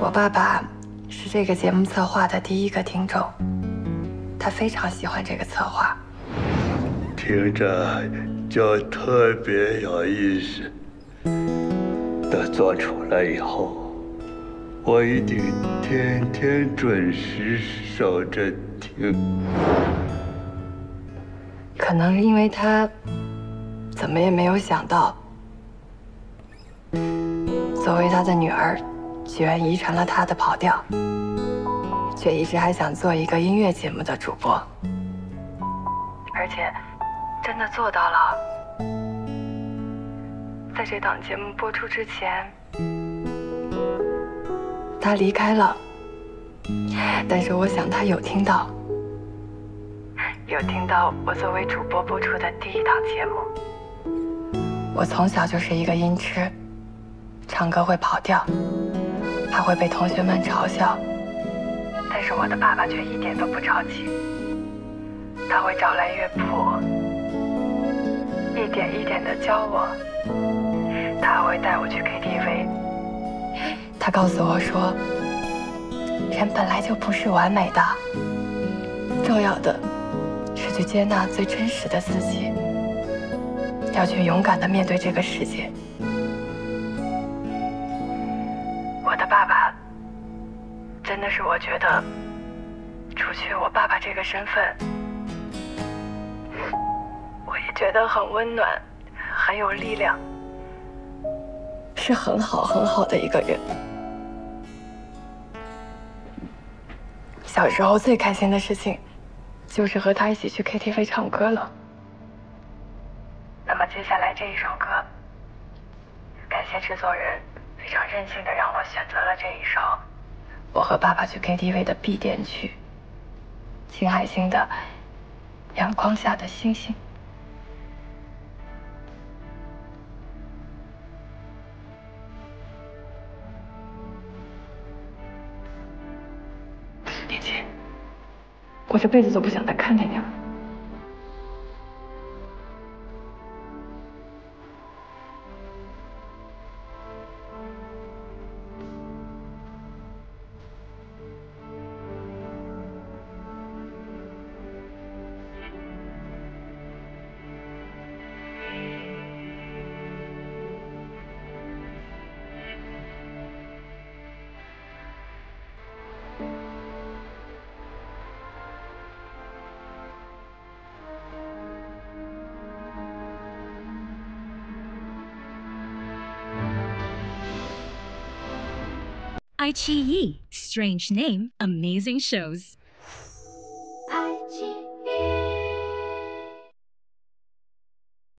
我爸爸是这个节目策划的第一个听众，他非常喜欢这个策划， 听着就特别有意思。等做出来以后，我一定天天准时守着听。 可能是因为他怎么也没有想到，作为他的女儿，居然遗传了他的跑调，却一直还想做一个音乐节目的主播，而且真的做到了。在这档节目播出之前，他离开了，但是我想他有听到我作为主播播出的第一档节目。我从小就是一个音痴，唱歌会跑调，还会被同学们嘲笑，但是我的爸爸却一点都不着急，他会找来乐谱，一点一点地教我，他还会带我去 KTV。他告诉我说，人本来就不是完美的，重要的是去接纳最真实的自己，要去勇敢地面对这个世界。我的爸爸真的是我觉得，除去我爸爸这个身份，我也觉得很温暖，很有力量，是很好很好的一个人。小时候最开心的事情，就是和他一起去 KTV 唱歌了。那么接下来这一首歌，感谢制作人非常任性的让我选择了这一首我和爸爸去 KTV 的必点曲，秦海星的《阳光下的星星》。林姐，我这辈子都不想再看见你了。 iQIYI, strange name, amazing shows.